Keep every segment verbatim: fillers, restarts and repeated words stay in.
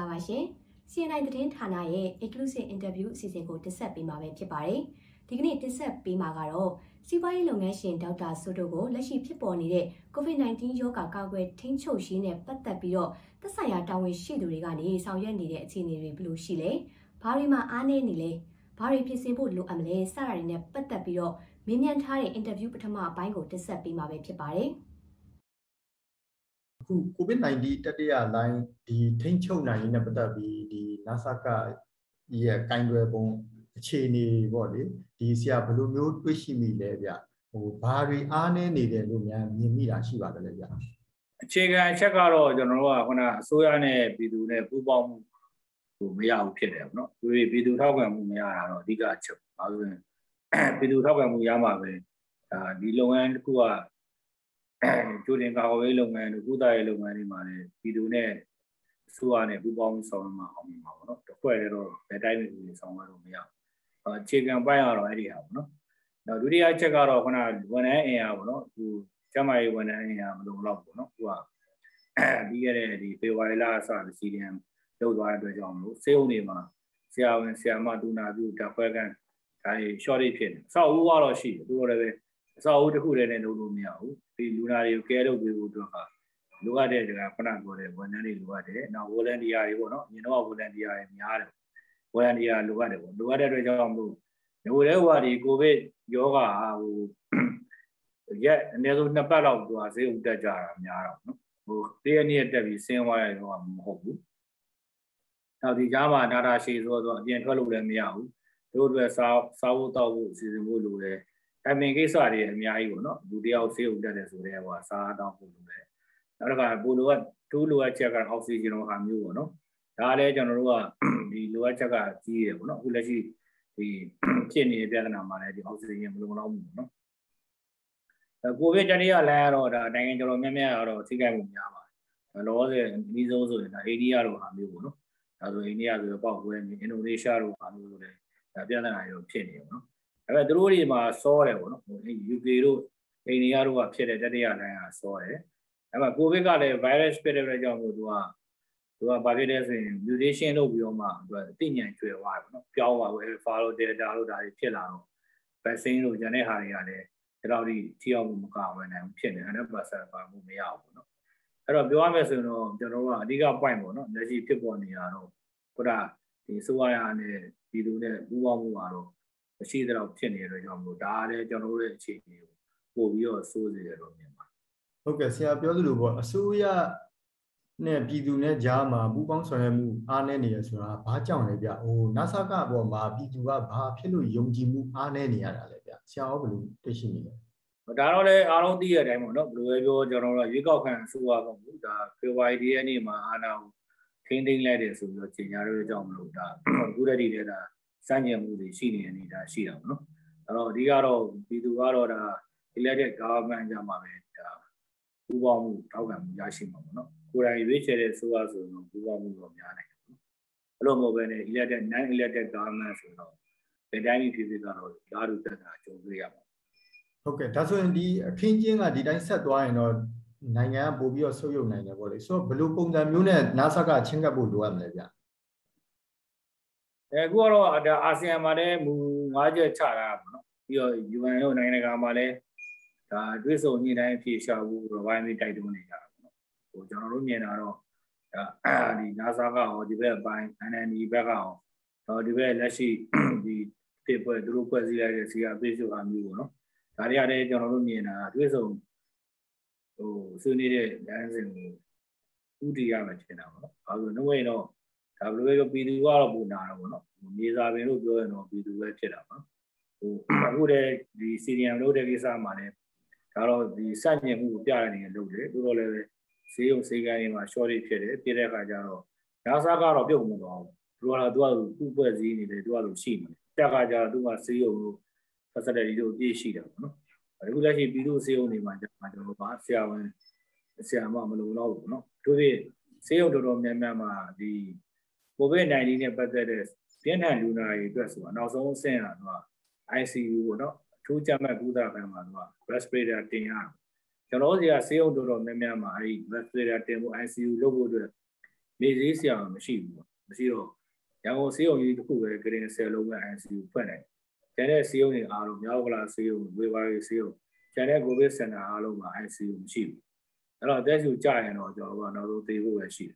ပါရှင်။ စီ အန် အိုင် သတင်းဌာနရဲ့ Exclusive Interview အစီအစဉ်ကိုတင်ဆက်ပေးမှာပဲဖြစ်ပါတယ်။ဒီကနေ့တင်ဆက်ပေးမှာကတော့စီးပွားရေးလုပ်ငန်းရှင်ဒေါက်တာစိုးတို့ကိုလက်ရှိဖြစ်ပေါ်နေတဲ့ ကိုဗစ် ၁၉ ရောဂါကာကွယ်ထိန်းချုပ်ရေးနဲ့ပတ်သက်ပြီးတော့သက်ဆိုင်ရာတာဝန်ရှိသူတွေကနေဆောင်ရွက်နေတဲ့အခြေအနေတွေဘယ်လိုရှိလဲ။ဘာတွေမှာအားနည်းနေလဲ။ဘာတွေပြင်ဆင်ဖို့လိုအပ်မလဲစတာတွေနဲ့ပတ်သက်ပြီးတော့မေးမြန်းထားတဲ့ interview ပထမအပိုင်းကိုတင်ဆက်ပေးမှာပဲဖြစ်ပါတယ်။အခု ကိုဗစ် ၁၉ တတိယလိုင်းဒီထိန်းချုပ်နိုင်ရေးနဲ့ပတ်သက်ပြီးဒီ NASA ကရဲ့ကင်တွယ်ပုံအခြေအနေပေါ့လေဒီဆရာဘယ်လိုမျိုးတွေးရှိမိလဲဗျဟိုဘာတွေအားနည်းနေတယ်လို့များမြင်မိတာရှိပါတယ်လေဗျအခြေခံအချက်ကတော့ကျွန်တော်တို့ကခုနအစိုးရနဲ့ပြည်သူနဲ့ပူးပေါင်းမှုဟိုမရဘူးဖြစ်တယ်ပေါ့နော်ဒီပြည်သူထောက်ခံမှုမရတာတော့အဓိကအချက်ပါဆိုရင်ပြည်သူထောက်ခံမှုရမှာပဲဒါဒီလုပ်ငန်းတစ်ခုကကျိုးတင်ကာကွယ်ရေးလုပ်ငန်းတို့ကုသရေးလုပ်ငန်းတွေမှာလည်းပြည်သူနဲ့အစိုးရနဲ့ပူးပေါင်းဆောင်ရွက်မှာအောင်မှာပေါ့နော်တစ်ခွက်လည်းတော့ဘယ်တိုင်းမျိုးဆောင်ရွက်လို့မရဘူးအခြေခံပိုင်းကတော့အဲ့ဒီဟာပေါ့နော်နောက်ဒုတိယအချက်ကတော့ခုနဝန်ထမ်းအင်အားပေါ့နော်ဟိုကျမကြီးဝန်ထမ်းအင်အားမလုံလောက်ပေါ့နော်ဟိုကပြီးရတဲ့ဒီဖေဝါရီလအစစီဒီအမ်လောက်သွားတဲ့အတွက်ကြောင့်မလို့စေုံတွေမှာဆရာဝန်ဆရာမဒူနာပြုဓာတ်ခွဲခန်းဒါတွေ shortage ဖြစ်နေအဆောက်အဦကတော့ရှိတယ်သူတို့လည်းပဲအဆောက်အဦတစ်ခုတည်းနဲ့လုပ်လို့မရဘူးဒီလူနာတွေကိုကဲလုပ်ပေးဖို့အတွက်ကလိုအပ်တဲ့ကခုနပြောတဲ့ဝန်ထမ်းတွေလိုအပ်တယ်နောက် volunteer တွေပေါ့နော်အရင်တော့ volunteer တွေများတယ် volunteer လိုအပ်တယ်ပေါ့လိုအပ်တဲ့အတွက်ကြောင့်မလို့ဒီလိုလဲဟိုဟာဒီကိုဗစ်ယောဂါဟိုရက်အနည်းဆုံးနှစ်ပတ်လောက်သူကဈေးဥတက်ကြတာများတော့နော်ဟိုတရက်နေ့တက်ပြီးဆင်းသွားရတော့မဟုတ်ဘူးနောက်ဒီကြားမှာ data ရှည်ဆိုတော့အပြင်ထွက်လို့လည်းမရဘူးတို့အတွက်စားစားဖို့တောက်ဖို့အစီအစဉ်ဖို့လိုတယ်အပြင်ကိစ္စတွေအများကြီးပေါ့နော်လူတယောက်ဈေးဥတက်တယ်ဆိုတဲ့ဟိုစားတောက်ဖို့လိုတယ်နောက်တစ်ခါပိုလိုကတူးလိုအပ်ချက်ကအောက်ဆီဂျင်လိုဟာမျိုးပေါ့နော်ဒါလည်းကျွန်တော်တို့ကဒီလိုအပ်ချက်ကကြီးတယ်ပေါ့နော်အခုလက်ရှိဒီဖြစ်နေတဲ့ပြဿနာမှာလည်းဒီအောက်ဆီဂျင်မလုံလောက်ဘူးပေါ့နော်ကိုဗစ်တတိယလမ်းကတော့ဒါနိုင်ငံတော်တော်များများကတော့ထိခိုက်မှုများပါတယ်လောဆယ်အနည်းဆုံးဆိုရင်ဒါအိန္ဒိယလိုဟာမျိုးပေါ့နော်ဒါဆိုအိန္ဒိယဆိုတော့ပေါက်ကွဲနေအင်ဒိုနီးရှားလိုဟာမျိုးဆိုလည်းဒါပြဿနာတွေဖြစ်နေတယ်နော်ဒါပေမဲ့သူတို့တွေမှာစောတယ်ပေါ့နော် ယူကေ တို့အိန္ဒိယတို့ကဖြစ်တဲ့တတိယလမ်းကစောတယ်အဲ့မှာကိုဗစ်ကလည်း virus ဖြစ်တဲ့အတွက်ကြောင့်မို့သူကသူကဘာဖြစ်လဲဆိုရင် mutation လုပ်ပြီးတော့မှသူကအသိဉာဏ်ကျွယ်သွားတယ်ပေါ့နော်ပြောင်းသွားဘူး alpha လို့ delta လို့ဒါတွေဖြစ်လာတော့ vaccine လို့ကျန်တဲ့ဟာတွေကလည်းဒီလောက်ထိထိရောက်မှုမကာဝယ်နိုင်ဘူးဖြစ်နေ hundred percent ပါမှုမရဘူးပေါ့နော်အဲ့တော့ပြောရမယ်ဆိုရင်တော့ကျွန်တော်တို့ကအဓိက point ပေါ့နော်လက်ရှိဖြစ်ပေါ်နေတာတော့ခုနဒီစိုးရနဲ့ပြည်သူနဲ့ပူးပေါင်းမှုကတော့မရှိတော့ဖြစ်နေတဲ့ကြောင့်မို့ဒါလည်းကျွန်တော်တို့ရဲ့အခြေအနေကိုပို့ပြီးတော့စိုးစေတယ်လို့မြင်ပါတယ်ဟုတ်ကဲ့ဆရာပြောသလိုပေါ့အစိုးရနဲ့ပြည်သူနဲ့ကြားမှာပူးပေါင်းဆောင်ရွက်မှုအားနည်းနေရဆိုတာဘာကြောင့်လဲဗျဟို NASA ကပေါ်မှာပြည်သူကဘာဖြစ်လို့ယုံကြည်မှုအားနည်းနေရတာလဲဗျဆရာရောဘယ်လိုသိရှိနေလဲဒါတော့လည်းအားလုံးသိရတဲ့အတိုင်းပေါ့နော်ဘယ်လိုပဲပြောကျွန်တော်တို့ရွေးကောက်ခံအစိုးရကပေါ့ဒါဖေဖော်ဝါရီရက်နေ့မှာအာဏာကိုထိန်းသိမ်းလိုက်တယ်ဆိုပြီးတော့ကြေညာရတဲ့အကြောင်းမလို့ဒါအခုတည်းကဒါစန့်ကျင်မှုတွေရှိနေတဲ့အနေအထားရှိတာပေါ့နော်အဲ့တော့အဓိကတော့ပြည်သူကတော့ဒါ elected government ကြမှာပဲဒါပူးပေါင်းမှုထောက်ခံမှုရရှိမှာပေါ့နော်ကိုယ်တိုင်ရွေးချယ်တဲ့ဆိုရဆိုတော့ပူးပေါင်းမှုတော့များနိုင်တယ်ပေါ့အဲ့လိုမဟုတ်ဘဲနဲ့ elected non elected government ဆိုတော့ဒီတိုင်းပြည်ပြည်ကတော့ဓာတ်တူတက်တာကြုံတွေ့ရပါဟုတ်ကဲ့ဒါဆိုရင်ဒီအခင်းကျင်းကဒီတိုင်းဆက်သွားရင်တော့နိုင်ငံကပို့ပြီးတော့ဆုပ်ယုပ်နိုင်တယ်ပေါ့လေဆိုတော့ဘယ်လိုပုံစံမျိုးနဲ့ NASA ကချင်းကပ်ဖို့လိုအပ်မလဲဗျအဲအခုကတော့ဒါအာဆီယံမှာလည်းမူ၅ချက်ချတာပေါ့နော်ပြီးတော့ ယူအန် တို့နိုင်ငံတကာမှာလည်းဒါတွဲဆုံညှိနှိုင်းဖြေရှာဖို့တော့ဝိုင်းပြီးတိုက်တွန်းနေကြတာပေါ့နော်ဟိုကျွန်တော်တို့မြင်တာတော့ဒါဒီ NASA ကဟောဒီဘက်အပိုင်း အန် အန် ဒီ ဘက်ကဟောတော့ဒီဘက်လက်ရှိဒီပေပွဲသူတို့ဖွဲ့စည်းလိုက်တဲ့ စီ အာ ပီ ဆိုအမျိုးပေါ့နော်ဒါတွေကလည်းကျွန်တော်တို့မြင်တာတွဲဆုံဟိုဆွေးနွေးတဲ့လမ်းစဉ်ကိုဥတီရမှထင်တာပေါ့နော်အဲဒါဆိုနှုတ်ဝင်တော့ဒါဘယ်လိုလဲပြည်သူကတော့ပူနာတော့ပေါ့နော်မြေစာပင်လို့ပြောရင်တော့ပြည်သူပဲဖြစ်တာပေါ့ဟိုအခုတည်းဒီ စီ ဒီ အမ် လို့တဲ့ကိစ္စမှာလည်းဒါတော့ဒီစန့်ကျင်မှုကိုပြရနေတယ်လို့လေတိုးတော့လည်းဈေးရုံဈေးကန်းတွေမှာ shortage ဖြစ်တယ်ပြတဲ့အခါကျတော့ NASA ကတော့ပြုတ်မသွားဘူးသူကတော့သူကသူ့ပွဲစည်းနေတယ်သူကလို့ရှိနေတယ်တက်ခါကျတော့သူကဈေးရုံလို့ facility တို့ပြည့်ရှိတာပေါ့နော်အခုလက်ရှိပြည်သူဈေးရုံတွေမှာကျွန်တော်တို့ပါဆရာဝန်ဆရာမမလုံတော့ဘူးနော်သူတွေဈေးရုံတော်တော်များများမှာဒီ ကိုဗစ် ၁၉ နဲ့ပတ်သက်တဲ့ပြင်းထန်လူနာတွေအတွက်ဆိုတာနောက်ဆုံးအဆင့်ကတော့ အိုင် စီ ယူ ပေါ့နော်အထူးကြမ်းမှတ်ကုသခန်းမှာတော့ respirator တင်ရတယ်ကျွန်တော်တို့ကဆေးရုံတော်တော်များများမှာအဲဒီ respirator တင်ဖို့ အိုင် စီ ယူ လုပ်ဖို့အတွက်မေဈေးဆရာမရှိဘူးပေါ့မရှိတော့ရန်ကုန်ဆေးရုံကြီးတစ်ခုပဲဂရင်ဆယ်လုံးက I C U ဖွင့်တယ်ကျန်တဲ့ဆေးရုံတွေအားလုံးမြောက်ကလာဆေးရုံဝေဘာရီဆေးရုံကျန်တဲ့ကိုဗစ်စင်တာအားလုံးမှာ I C U မရှိဘူးအဲ့တော့တက်စုကြရင်တော့ကျွန်တော်တို့ကနောက်ဆုံးသေဖို့ပဲရှိတယ်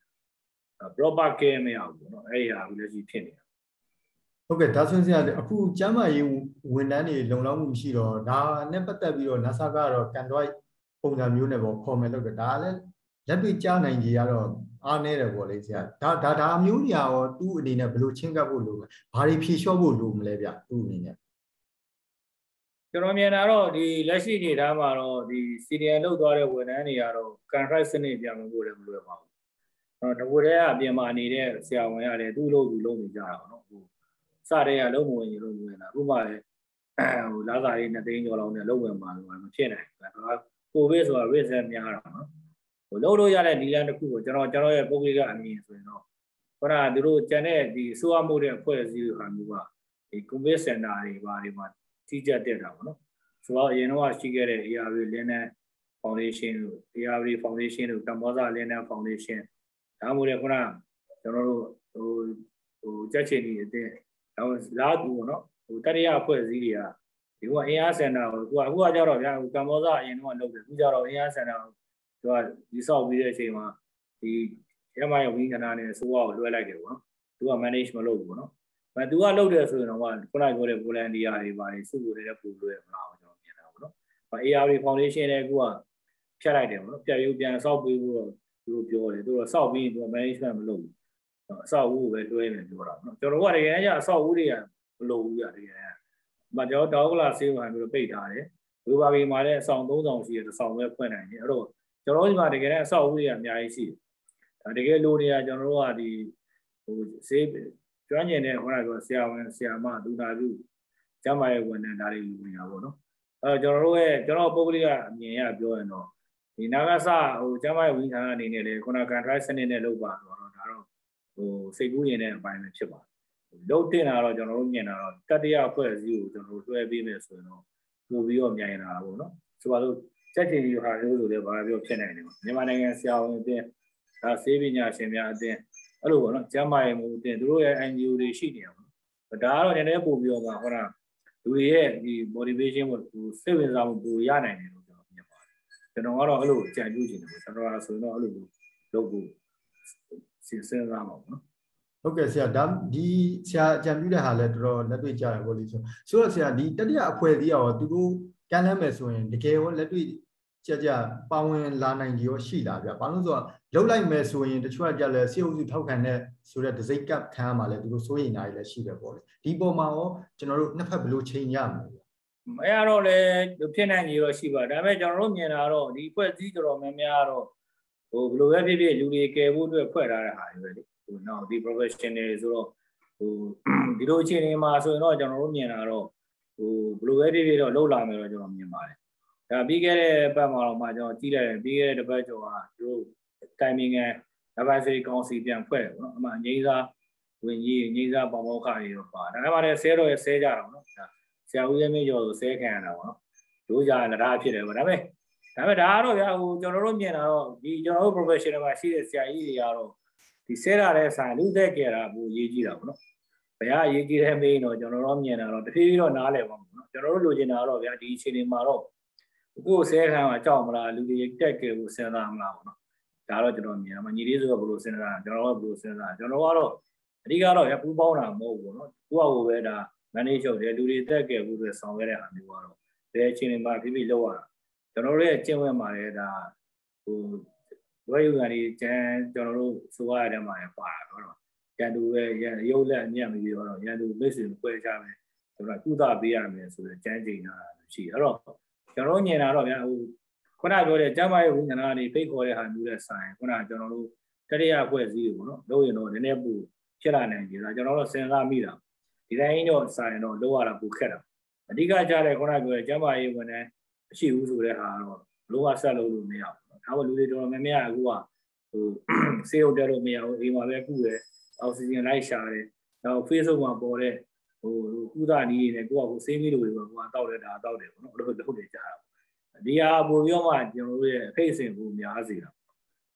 proper care မရဘူးเนาะအဲ့ဒီဟာအခုလက်ရှိဖြစ်နေတာဟုတ်ကဲ့ဒါဆိုရင်ဆရာအခုကျန်းမာရေးဝန်ထမ်းတွေလုံလောက်မှုမရှိတော့ဒါနဲ့ပတ်သက်ပြီးတော့ NASA ကတော့ကန်တွိုက်ပုံစံမျိုးနဲ့ပေါ့ဖော်မယ်လို့ဒါလည်းလက်တွေ့ကြားနိုင်ကြီးကတော့အားနေတယ်ပေါ့လေဆရာဒါဒါဒါမျိုးညာရောသူ့အနေနဲ့ဘယ်လိုချင်းကပ်ဖို့လိုလဲဘာတွေဖြေလျှော့ဖို့လိုမလဲဗျသူ့အနေနဲ့ကျွန်တော်မြင်တာတော့ဒီလက်ရှိအနေထားမှာတော့ဒီ စီဒီအမ် လောက်သွားတဲ့ဝန်ထမ်းတွေကတော့ contract စနစ်ပြန်လို့လည်းမလွယ်ပါဘူး။တကူတည်းကအပြင်မှာနေတဲ့ဆရာဝန်ရတယ်သူ့လို့သူလုပ်နေကြတာပေါ့နော်။ဟိုစတဲ့ကလုံးမဝင်ရင်လုံးမဝင်တာအခုမှလည်းဟိုလာစာရေးနှစ်သိန်းကျော်လောက်နဲ့လုံးဝင်မှာလို့မဖြစ်နိုင်ဘူး။ကိုဗစ်ဆိုတာ risk များတာနော်။ဟိုလုံးလို့ရတဲ့ဒီလန်တစ်ခုကိုကျွန်တော်ကျွန်တော်ရဲ့ပုဂ္ဂလိကအမြင်ဆိုရင်တော့ဟိုကသူတို့ကျန်တဲ့ဒီဆိုးရမှုတဲ့အဖွဲ့အစည်းတွေဟာမျိုးကဒီ COVID center တွေဘာတွေမှာကြီးကြပ်တက်တာပေါ့နော်ဆိုတော့အရင်တော့ရှိခဲ့တဲ့ A R V Linen Foundation တို့ A R V Foundation တို့ Tamosa Linen Foundation ဒါမှမဟုတ်လေခုနကျွန်တော်တို့ဟိုဟိုကြက်ချင်နေတဲ့အတော့လာတူပေါ့နော်ဟိုတတိယအဖွဲ့အစည်းတွေကဒီကအင်အားစင်တာကိုအခုအခုကကြတော့ဗျာဟို Tamosa အရင်တော့လုပ်တယ်အခုကြတော့အင်အားစင်တာကိုသူကဒီဆောက်ပြီးတဲ့အချိန်မှာဒီရမရဝင်းကနာနဲ့ဆိုးအောင်လွှဲလိုက်တယ်ပေါ့နော်သူက manage မလုပ်ဘူးပေါ့နော်။အဲသူကလုပ်တယ်ဆိုရင်တော့ခုနကပြောတဲ့ volunteer တွေပါတယ်စုကိုလည်းပို့လို့ရမလားကျွန်တော်မြင်တာပေါ့နော်။ A R V Foundation လည်းအခုကဖြတ်လိုက်တယ်ပေါ့နော်။ပြရုပ်ပြန်ဆောက်ပြီးတော့သူတို့ပြောတယ်သူတို့ဆောက်ပြီးသူက management မလုပ်ဘူး။အဆောက်အဦကိုပဲတွဲနေပြောတာနော်။ကျွန်တော်တို့ကတကယ်ကြီးအဆောက်အဦတွေကမလုပ်ဘူးကြတကယ်။မကျွန်တော်တောက်ကလာဆေးမှန်ပြီးတော့ပိတ်ထားတယ်။ဝေဘာဘီမှာလည်းအဆောင်သုံးဆောင်ရှိတယ်တစ်ဆောင်ပဲဖွင့်နိုင်တယ်။အဲ့တော့ကျွန်တော်တို့ဒီမှာတကယ်လည်းအဆောက်အဦတွေကအများကြီးရှိတယ်။ဒါတကယ်လိုနေတာကျွန်တော်တို့ကဒီဟိုဆေးကျွမ်းကျင်တဲ့ဟိုကတော့ဆရာဝန်ဆရာမဒူနာပြုကျန်းမာရေးဝန်ထမ်းဒါတွေလူနေတာပေါ့နော်အဲကျွန်တော်တို့ရဲ့ကျွန်တော်ပုဂ္ဂလိကအမြင်ရပြောရင်တော့ဒီနာဂဆဟိုကျန်းမာရေးဝန်ထမ်းအနေနဲ့လေခုန contract စနစ်နဲ့လုပ်ပါတော့ဒါတော့ဟိုစိတ်ကူးရင်တဲ့အပိုင်းပဲဖြစ်ပါတယ်လုပ်တင်တာတော့ကျွန်တော်တို့မြင်တာတော့တတိယအဖွဲ့အစည်းကိုကျွန်တော်တို့တွဲပေးမယ်ဆိုရင်တော့ပို့ပြီးတော့မြိုင်လာပေါ့နော်ဆိုပါလို့စက်တင်ကြီးဟာလို့ဆိုလည်းဘာပြောဖြစ်နိုင်တယ်မြန်မာနိုင်ငံဆရာဝန်အသင်းဒါဆေးပညာရှင်များအသင်းအဲ့လိုပေါ့နော်ကျမ်းမာရေးမှုအတင်းသူတို့ရဲ့ N G O တွေရှိနေအောင်ဒါကတော့နည်းနည်းပို့ပြီးတော့မှဟောတာလူတွေရဲ့ဒီ motivation ကိုစိတ်ဝင်စားမှုပိုရနိုင်တယ်လို့ကျွန်တော်မြင်ပါတယ်ကျွန်တော်ကတော့အဲ့လိုကြံပြူးချင်တယ်ပေါ့ကျွန်တော်ကဆိုရင်တော့အဲ့လိုလုပ်ဖို့စဉ်းစားမှာပေါ့နော်ဟုတ်ကဲ့ဆရာဒါဒီဆရာကြံပြူးတဲ့ဟာလည်းတော်တော်လက်တွေ့ကြရပေါ့လေဆိုဆိုတော့ဆရာဒီတတိယအဖွဲ့အစည်းရောသူတို့ကမ်းလှမ်းမယ်ဆိုရင်တကယ်ရောလက်တွေ့ကြကြပါဝင်လာနိုင်ကြရောရှိတာဗျဘာလို့ဆိုတော့လုံးလိုက်မယ်ဆိုရင်တချို့ကကြလဲစေအုပ်စုထောက်ခံတဲ့ဆိုတဲ့ဒစိတ်ကပ်ခံရမှာလဲသူတို့စိုးရိမ်နေတာလည်းရှိတယ်ပေါ့လေဒီပေါ်မှာရောကျွန်တော်တို့နှစ်ဖက်ဘယ်လိုချိန်ရမလဲမရတော့လေဖြစ်နိုင်ကြရောရှိပါဒါပေမဲ့ကျွန်တော်တို့မြင်တာတော့ဒီဖွဲ့စည်းတော်တော်များများတော့ဟိုဘယ်လိုပဲဖြစ်ဖြစ်လူတွေကယ်ဖို့အတွက်ဖွဲ့ထားတဲ့ဟာတွေပဲလေဟိုနောက်ဒီ professional ဆိုတော့ဟိုဒီလိုအခြေအနေမှာဆိုရင်တော့ကျွန်တော်တို့မြင်တာတော့ဟိုဘယ်လိုပဲဖြစ်ဖြစ်တော့လှုပ်လာမယ်တော့ကျွန်တော်မြင်ပါတယ်ဒါပြီးခဲ့တဲ့ဘက်မှာတော့မှကျွန်တော်ကြည့်လိုက်တယ်ပြီးခဲ့တဲ့တစ်ပတ်ကျော်ကသူတို့ timing နဲ့ advisory council ပြန်ဖွဲ့တယ်ပေါ့နော်အမှငိမ့်စားဝင်ကြီးငိမ့်စားပေါမောက်ခတွေတော့ပါဒါပေမဲ့ဆဲတော့ရဆဲကြတာပေါ့နော်ဒါဆရာဦးရဲမင်းကျော်ဆိုဆဲခံရတာပေါ့နော်တို့ကြလဒါဖြစ်တယ်ပေါ့ဒါပေမဲ့ဒါပေမဲ့ဒါကတော့ဗျာဟိုကျွန်တော်တို့မြင်တာတော့ဒီကျွန်တော်တို့ professional မှာရှိတဲ့ဆရာကြီးတွေကတော့ဒီဆဲရတဲ့ဆိုင်လူသက်ကြတာဘူးရေးကြည့်တာပေါ့နော်ဘယ်ဟာရေးကြည့်တဲ့မင်းတော့ကျွန်တော်တို့မြင်တာတော့တဖြည်းဖြည်းတော့နားလည်ပါမှာနော်ကျွန်တော်တို့လိုချင်တာတော့ဗျာဒီအချိန်တွေမှာတော့ကိုယ်ဆဲခံမှာကြောက်မလားလူတွေတက်ကြကိုစဉ်းစားမလားပေါ့နော်ဒါတော့ကျွန်တော်မြင်တာမညီလေးဆိုတော့ဘယ်လိုစဉ်းစားကျွန်တော်ကဘယ်လိုစဉ်းစားကျွန်တော်ကတော့အဓိကတော့ရပူးပေါင်းတာမဟုတ်ဘူးเนาะကိုယ့်အကိုပဲဒါ manage လုပ်တယ်လူတွေတက်ကြဘူးဆိုဆောင်ရတဲ့အားမျိုးကတော့ဘယ်အချိန်မှာဖိဖိလောက်ရတာကျွန်တော်တို့ရဲ့ကျင့်ဝတ်မှာလည်းဒါဟိုဝဲယူကန်ဒီကျန်ကျွန်တော်တို့ဆိုရတဲ့မှာပါတာတော့ရန်သူပဲရုပ်လက်အညံ့ပြီးတော့ရန်သူမိတ်ဆွေပွဲချမယ်ဆိုတော့ကုသပေးရမယ်ဆိုတော့ကျန်းကျင်တာရှိအဲ့တော့ကျွန်တော်တို့ညင်တာတော့ဗျာဟိုခုနပြောတဲ့ကျမ်းမာရေးဝန်ထမ်းတွေဖိတ်ခေါ်တဲ့ဟာမျိုးတဲ့ဆိုင်ခုနကျွန်တော်တို့တတိယအဖွဲ့အစည်းတွေပေါ့နော်လို့ရင်တော့နည်းနည်းပူဖြစ်လာနိုင်ပြီလားကျွန်တော်တို့စဉ်းစားမိတာဒီတိုင်းတော့ဆိုင်တော့လိုရတာပူခက်တာအဓိကကြတဲ့ခုနပြောတဲ့ကျမ်းမာရေးဝန်ထမ်းမရှိဘူးဆိုတဲ့ဟာတော့လိုအပ်ဆက်လို့လို့မရဘူးဒါပေမဲ့လူတွေတော်တော်များများအခုကဟိုဆေးရုံတက်လို့မရဘူးအိမ်မှာပဲကုတယ်အောက်ဆီဂျင်လိုက်ရှာတယ်နောက် Facebook မှာပေါ်တဲ့ဟိုကုသနည်းတွေနဲ့ကိုကဟိုဆေးမီးလိုတွေပဲကိုကတောက်တယ်ဒါတောက်တယ်ပေါ့နော်အဲ့လိုလုပ်နေကြတာဒီဟာပို့ပြီးတော့မှကျွန်တော်တို့ရဲ့အဖိတ်အစင်ကိုများစေတာ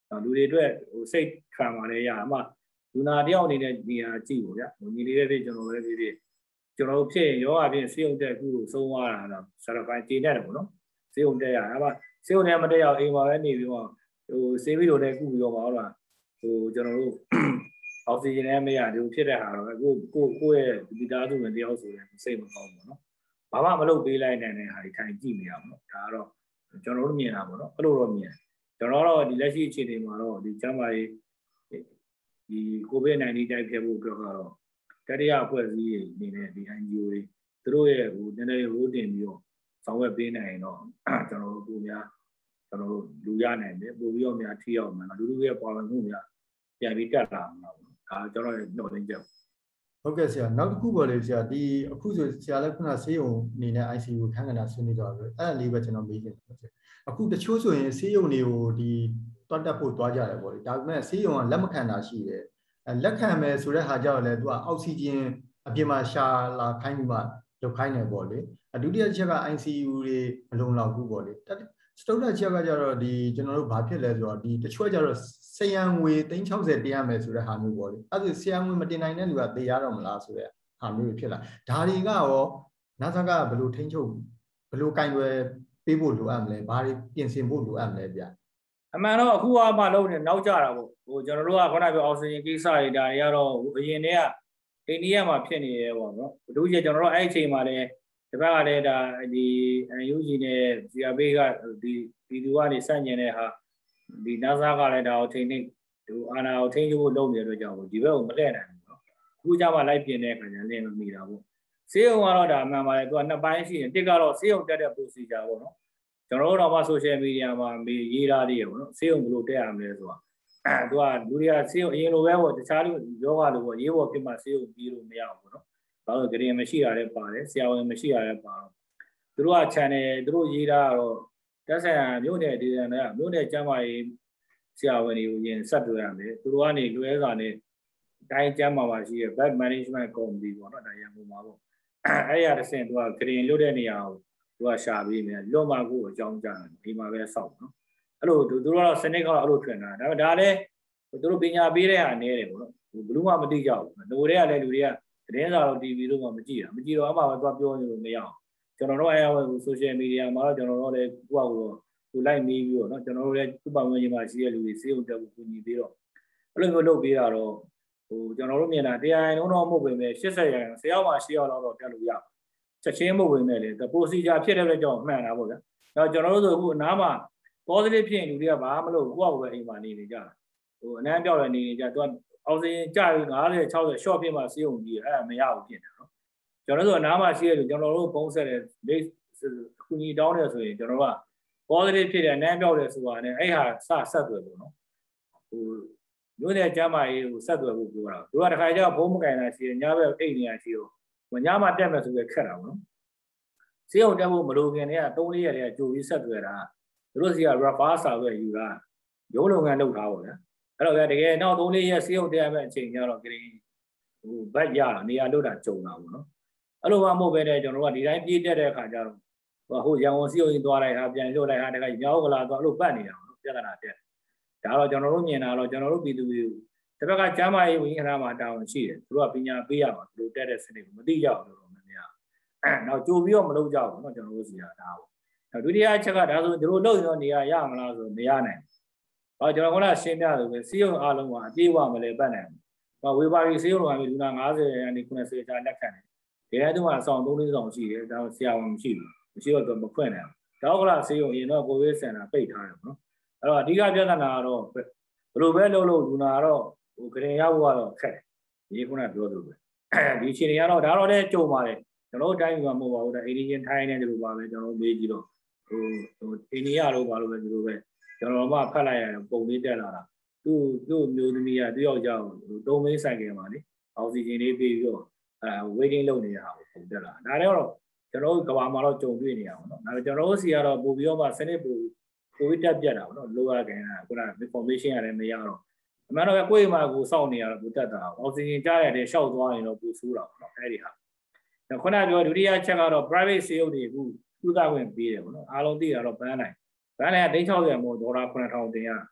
လူတွေအတွက်ဟိုစိတ်ခံပါလေရအမှလူနာတယောက်အနေနဲ့နေရာကြည့်ပေါ့ဗျာဟိုညီလေးတွေကျွန်တော်လည်းဖြစ်ဖြစ်ကျွန်တော်ဖြစ်ရောအပြင်စေုံတက်ခုကိုဆုံးသွားတာတော့ဆရာပိုင်းတင်တတ်တယ်ပေါ့နော်စေုံတက်ရအမှစေုံတက်မတက်ရအိမ်မှာပဲနေပြီးတော့ဟိုဆေးပြီးတော့လည်းခုပြီးတော့မှာဟုတ်လားဟိုကျွန်တော်တို့အောက်ဆီဂျင်နဲ့မရဒီလိုဖြစ်တဲ့ဟာတော့ကိုကိုကိုရဲ့ဒီသားစုဝင်တယောက်ဆိုရင်စိတ်မကောင်းဘူးနော်ဘာမှမလုပ်ပေးလိုက်နိုင်တဲ့ဟာဒီထိုင်ကြည့်နေရအောင်နော်ဒါကတော့ကျွန်တော်တို့မြင်တာပေါ့နော်အဲ့လိုတော့မြင်ကျွန်တော်တို့ဒီလက်ရှိအခြေအနေမှာတော့ဒီကျန်းမာရေးဒီ COVID nineteen တိုက်ဖြစ်ဖို့အတွက်ကတော့တတိယအဖွဲ့အစည်းအနေနဲ့ဒီ N G O တွေသူတို့ရဲ့ဟိုနည်းနည်းရိုးတင်ပြီးတော့ဆောင်ရွက်ပေးနိုင်တော့ကျွန်တော်တို့ကိုများကျွန်တော်တို့လူရနိုင်တယ်ပို့ပြီးတော့များထိရောက်မှာလူလူရဲ့ပါဝင်မှုများပြန်ပြီးတက်လာမှာပေါ့ဒါကျွန်တော်ရဲ့နှုတ်သိမ်းချက်ဟုတ်ကဲ့ဆရာနောက်တစ်ခုပေါ်လေဆရာဒီအခုဆိုဆရာလည်းခုနဆေးရုံအနေနဲ့ I C U ခန်းကဏ္ဍဆွေးနွေးတော့အဲ့ဒါလေးပဲကျွန်တော်မေးချင်တယ်ဆရာအခုတချို့ဆိုရင်ဆေးရုံတွေကိုဒီတွတ်တက်ဖို့တွားကြတယ်ပေါ့လေဒါပေမဲ့ဆေးရုံကလက်မခံတာရှိတယ်အဲလက်ခံမယ်ဆိုတဲ့ဟာကြောင့်လည်းသူကအောက်ဆီဂျင်အပြင်မှာရှာလာခိုင်းပြီးမှလုပ်ခိုင်းတယ်ပေါ့လေအဒုတိယချက်က I C U တွေမလုံလောက်ဘူးပေါ့လေစတုတ္ထချက်ကကြတော့ဒီကျွန်တော်တို့ဘာဖြစ်လဲဆိုတော့ဒီတချို့ကြတော့ဆရန်ငွေသိန်း60တင်ရမယ်ဆိုတဲ့ဟာမျိုးပေါ့လေအဲ့ဒါဆရန်ငွေမတင်နိုင်တဲ့လူကသေရတော့မလားဆိုတဲ့ဟာမျိုးဖြစ်လာဒါတွေကရောနာဆာကဘယ်လိုထိန်းချုပ်ဘယ်လိုကင်တွယ်ပေးဖို့လိုအပ်မလဲဘာတွေပြင်ဆင်ဖို့လိုအပ်မလဲဗျအမှန်တော့အခုအမှလုံးနေနောက်ကြတာပေါ့ဟိုကျွန်တော်တို့ကခုနပြောအောက်ဆီဂျင်ကိစ္စတွေဒါတွေကတော့အရင်တည်းကအိန္ဒိယမှာဖြစ်နေတယ်ပေါ့နော်ဘဒုကြီးကျွန်တော်တို့အဲ့အချိန်မှာလည်းဒီဘက်ကလည်းဒါဒီ U G နဲ့ C R B ကဒီဒီသူကနေစညင်တဲ့ဟာဒီ NASA ကလည်းဒါကိုထိန်းသိမ်းဒီအာနာကိုထိန်းချုပ်ဖို့လုပ်နေတဲ့အတွက်ကြောင့်ဒီဘက်ကိုမလှည့်နိုင်ဘူးနော်အခုကြမှာလိုက်ပြင်တဲ့အခါကျလင်းမမိတာပေါ့စေးုံကတော့ဒါအမှန်ပါတယ်သူကနှစ်ပိုင်းရှိရင်တစ်ကတော့စေးုံတက်တဲ့ procedure ပေါ့နော်ကျွန်တော်တို့တော့မှ social media မှာမေးရေးထားသေးရပေါ့နော်စေးုံဘယ်လိုတက်ရမလဲဆိုတာအဲသူကလူတွေကစေးုံအရင်လိုပဲပေါ့တခြားလူယောဂလိုပေါ့ရေးပေါ်ဖြစ်မှစေးုံပြီးလို့မရဘူးပေါ့နော်ဘာလို့ဂရင်မရှိရတဲ့ပါတယ်ဆရာဝန်မရှိရတဲ့ပါတော့သူတို့က channel သူတို့ရေးတာကတော့တက်ဆိုင်ရာမြို့နယ်ဒေသနဲ့မြို့နယ်ကျမ်းမာရေးဆရာဝန်တွေကိုရင်ဆက်တွေ့ရမယ်သူတို့ကနေလွဲစာနဲ့တိုင်းကျမ်းမာပါရှိရဲ့ bad management committee ပေါ့နော်ဒါရန်ကုန်မှာပေါ့အဲ့ရတဲ့ဆင်သူကဂရင်လွတ်တဲ့နေရာကိုသူကရှာပြီးမြင်လွတ်မှာကိုအကြောင်းကြားတယ်ဒီမှာပဲစောက်နော်အဲ့လိုသူတို့ကတော့စနစ်ကတော့အဲ့လိုထွင်တာဒါပေမဲ့ဒါလည်းသူတို့ပညာပေးတဲ့ဟာနည်းတယ်ပေါ့နော်ဘလူးမှမသိကြဘူး။နိုတွေကလည်းလူတွေကသတင်းစာတော့ T V တို့မှမကြည့်တာမကြည့်တော့အမှပဲသွားပြောနေလို့မရအောင်ကျွန်တော်တို့အဲဟို social media မှာတော့ကျွန်တော်တို့လည်းကိုယ့်အကိုကိုလိုက်မေးပြီးတော့เนาะကျွန်တော်တို့လည်းဥပမာဝင်မှာရှိတဲ့လူတွေစေုံတက်ဖို့ကူညီပြီးတော့အဲ့လိုမျိုးလုပ်ပေးတာတော့ဟိုကျွန်တော်တို့မြင်တာတရားရင်လုံးတော့မဟုတ်ပေမဲ့၈၀ရာဆယ်ယောက်မှ၈ယောက်လောက်တော့တက်လို့ရချက်ချင်းမဟုတ်ပေမဲ့လေ procedure ဖြစ်တဲ့အတွက်ကြောင့်မှန်တာပေါ့ဗျာ။တော့ကျွန်တော်တို့ဆိုအခုအနားမှာ positive ဖြစ်ရင်လူတွေကဘာမှမလုပ်ကိုယ့်အကိုပဲအိမ်မှာနေနေကြတာဟိုအနမ်းပြောက်လည်းနေနေကြသူကအောက်ဆီဂျင်ကျပြီး၅၀၆၀ short ဖြစ်မှစေုံကြီးအဲ့ဒါမရဘူးဖြစ်တယ်နော်ကျွန်တော်တို့အနားမှာရှိရလို့ကျွန်တော်တို့ပုံဆက်တဲ့ base ကူညီတောင်းတယ်ဆိုရင်ကျွန်တော်က positive ဖြစ်တယ်အနမ်းပြောက်တယ်ဆိုတာနဲ့အဲ့ဟာစဆက်သွယ်လို့နော်ဟိုမျိုးတဲ့ကျမ်းမာရေးကိုဆက်သွယ်ဖို့ပြောတာသူကတစ်ခါကျတော့ဘုံမကင်တာရှိတယ်ညဘက်အိတ်နေရရှိတော့ညမှတက်မယ်ဆိုပြီးခက်တာပေါ့နော်စေုံတက်ဖို့မလိုခင်တည်းက၃-၄ရက်တည်းကကြိုပြီးဆက်သွယ်တာသူတို့စီက refer စာပဲယူတာရုံးလုပ်ငန်းလုပ်ထားပါဗျာအဲ့တော့တကယ်နောက်၃-၄ရက်စေုံတက်ရမယ့်အချိန်ကျတော့ဂရီဟိုဘက်ရတာနေရာလုပ်တာကြုံတာပေါ့နော်အဲ့လိုမှမဟုတ်ပဲတဲ့ကျွန်တော်တို့ကဒီတိုင်းပြေးတက်တဲ့အခါကျတော့ဟိုရန်ကုန်စေုံကြီးသွားလိုက်ဟာပြန်လွတ်လိုက်ဟာတခါညောင်းကလာသွားအဲ့လိုပတ်နေတာပေါ့နော်ပြဿနာတက်ဒါတော့ကျွန်တော်တို့မြင်တာတော့ကျွန်တော်တို့ပြည်သူတွေတစ်ဘက်ကကျမ်းမာရေးဝန်ကြီးဌာနမှာတာဝန်ရှိတယ်သူတို့ကပညာပေးရမှာသူတို့တက်တဲ့စနစ်ကိုမသိကြဘူးလို့များများအဲနောက်ကြိုပြီးတော့မလုပ်ကြဘူးเนาะကျွန်တော်တို့စီကဒါပေါ့နောက်ဒုတိယအချက်ကဒါဆိုသူတို့လုပ်ရင်တော့နေရာရမလားဆိုမရနိုင်ဘူးဟောကျွန်တော်ကရှင်းပြလို့ပဲစီးရုံအားလုံးကအပြေးဝမလဲပတ်နိုင်ဘူးဟောဝေဘာရီစီးရုံကလည်းလူနာ၅၀ကနေ၉၀ကျားလက်ခံတယ်ဒီထဲတုန်းကဆောင်၃လေးဆောင်ရှိတယ်ဒါဆရာဝန်မရှိဘူးမရှိတော့သူမဖွင့်နိုင်ဘူးတောက်ကလာစီးရုံရင်တော့ကိုဗစ်စင်တာပိတ်ထားတယ်ပေါ့နော်အဲ့တော့အဓိကပြဿနာကတော့ဘယ်လိုပဲလုပ်လို့လူနာကတော့ဟိုဂရင်ရောက်ကတော့ခက်တယ်ဒီခုနပြောသလိုပဲဒီအချိန်တွေကတော့ဒါတော့လည်းကြုံပါတယ်ကျွန်တော်တို့တိုင်းမှာမဟုတ်ပါဘူးဒါအိန္ဒိယထိုင်းနေတယ်လို့ပါပဲကျွန်တော်တို့မေးကြည့်တော့ဟိုဟိုအိန္ဒိယလို့ပါလို့ပဲဒီလိုပဲကျွန်တော်မှဖတ်လိုက်ရပုံလေးတက်လာတာသူ့သူ့မျိုးသမီးကသူ့ယောက်ျားကိုသုံးမင်းဆိုင်ကမှာလေအောက်ဆီဂျင်လေးပေးပြီးတော့အဲ waiting လုပ်နေတာကိုပုံတက်လာဒါလည်းတော့ကျွန်တော်တို့ကဘာမှတော့ကြုံတွေ့နေရအောင်နော်ဒါပေမဲ့ကျွန်တော်တို့စီကတော့ပို့ပြီးတော့မှစနစ်ပို့ကိုဗစ်တက်ပြတ်တာပေါ့နော်လိုအပ်ခင်တာခုန information ရတယ်မရတော့အမှန်တော့ကိုယ့်အိမ်မှာကိုစောင့်နေရတော့ပိုတက်တာအောက်ဆီဂျင်ကြားရတဲ့ရှောက်သွားရင်တော့ပိုဆိုးတာပေါ့နော်အဲ့ဒီဟာခုနပြောဒုတိယချက်ကတော့ private ဆေးရုံတွေအခုကုသခွင့်ပေးတယ်ပေါ့နော်အားလုံးသိတာတော့ဘန်းနိုင်ဘန်းနိုင်ကတိန်း၆၀မို့ဒေါ်လာခုနှစ်ထောင်တင်ရ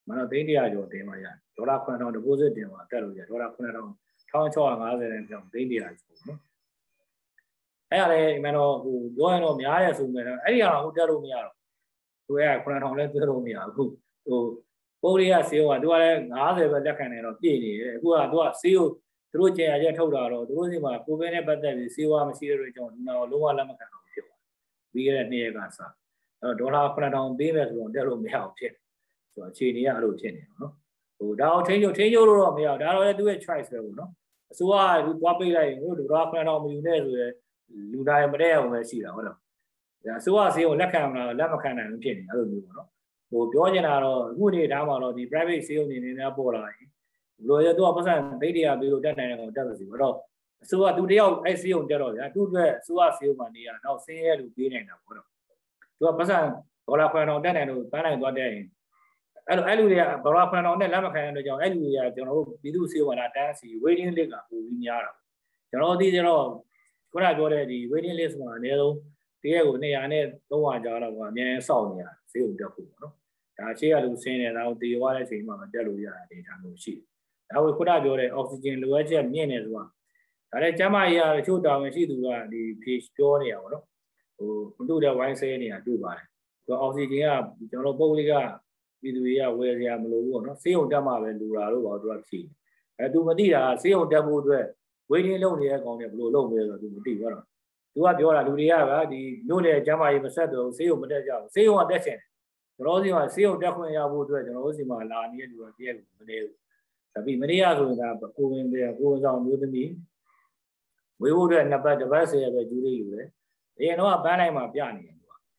mana tinggi aja tema ya dolar kuna tahun deposit tema terus ya dolar kuna tahun tahun cuma nggak ada yang tinggi aja eh ale mana dua yang miaya sumber eh yang aku terus miaya tuh ya kuna tahun lalu terus miaya aku tuh Korea siapa dua le nggak ada berjalan nih loh ini gua dua siu terus aja tahu dah loh terus sih mah Korea ini pada siapa masih ada yang nol luar lama kan biar nih kan sah dolar kuna tahun biar tuh terus miaya sih so ini ya lo sih nih no udah change change lo miaya dah lo itu choice lo no semua itu apa lagi itu dolar kuna tahun miaya tuh luar yang mana yang masih lah no ya semua sih orang kan lama kan yang sih nih lo nih no oh biar jangan lo guni dah malah di private sih ini ini apa lagi lo ya tuh apa sih tadi ya biar udah nanya kalau udah sih lo semua tuh dia I C U dia lo ya tuh dia semua sih mana dia now sih ya lu biar nanya lo tuh apa sih kalau apa yang udah nanya lo tanah itu ada ini alo alo dia kalau apa yang udah lama kan lo jangan alo ya jangan lo bidu sih mana ada sih waiting list aku ini ya jangan lo di jangan kalau ada di waiting list mana dia lo dia itu nih aneh tuh aja lah gua nih soalnya sih udah aku no tapi ya lu sih nih tahu di luar sih mah ada lu ya di sana sih tahu kalau ada oksigen lu aja nih nih semua ada cuma ya sudah masih dua di pitch nih ya no oh untuk dia wine saya nih ada dua kalau oksigen ya jangan lupa juga itu ya wes ya melu no sih udah mah lu lalu bawa dua sih itu mesti ya sih udah buat waiting lu nih kau nih belum lu itu mesti kan dua biar lah dia kan di dunia jamaah ini masa tu C E O mana jauh C E O ada sih, kalau sih mah C E O dah punya buat tu, kalau sih mah lah ni dua dia mana, tapi mana tu dah kau yang dia kau yang buat ni, buat tu nampak dapat saya ada juri juga, ini nama banai mah biar ni,